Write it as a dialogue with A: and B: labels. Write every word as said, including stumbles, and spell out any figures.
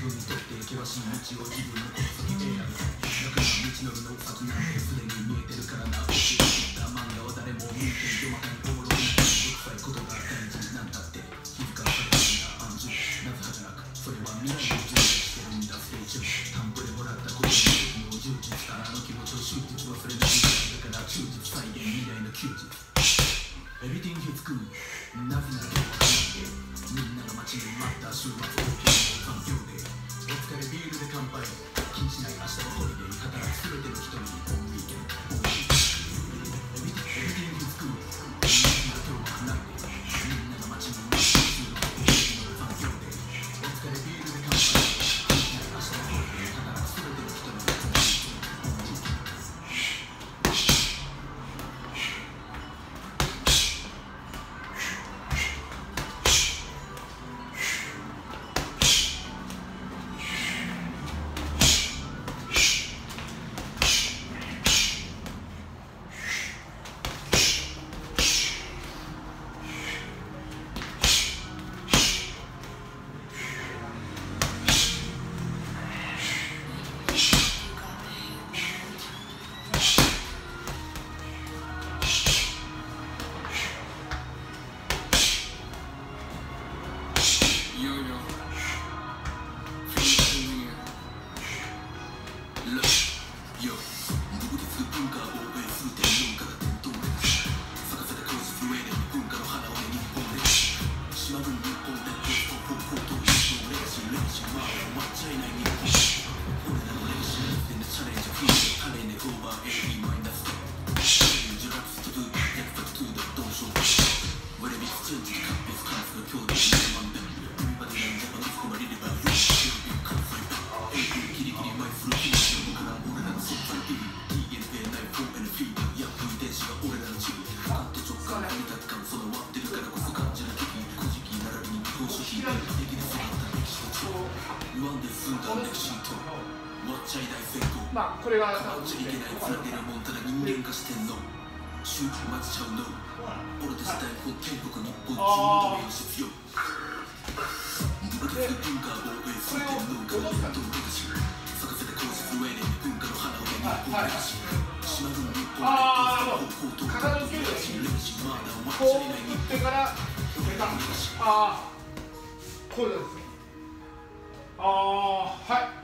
A: 分にとって険しい道を自分のこの先選ぶ。楽な道のりの先なんてすでに見えてるからな。教えてきた漫画は誰も見て読まないおもろくない毒臭いことが大事なんだって気づかされていた暗示。なぜはじゃなくそれは未来を準備してるんだ。ステージ田んぼでもらったことの時の充実からあの気持ちを終日忘れない未来だから忠実再現未来の休日。Everything is good なぜなら今日はみんなの街に待った週末大きな環境でお疲れビールで乾杯。気にしない明日はホリデー働く全ての人にオンウィーケンド Everything is good なぜなら今日はないでみんなの街に待った週末大きな環境でお疲れビールで乾杯。気にしない明日はホリデー働く全ての人にオンウィーケンド
B: まあこれが
A: 変わっちゃいけないつなげるもんただ人間化してんの週末ちゃうの俺たち大本天国日本中の演出よ文化を防衛する天皇からどんどんし咲かせてこうする上で文化の花を日本でし島の日本
B: ああ
A: で高等
B: 体の距離を
A: まだ終
B: こう
A: わっちゃいない
B: 打ってからこれがああこれです。ああはい。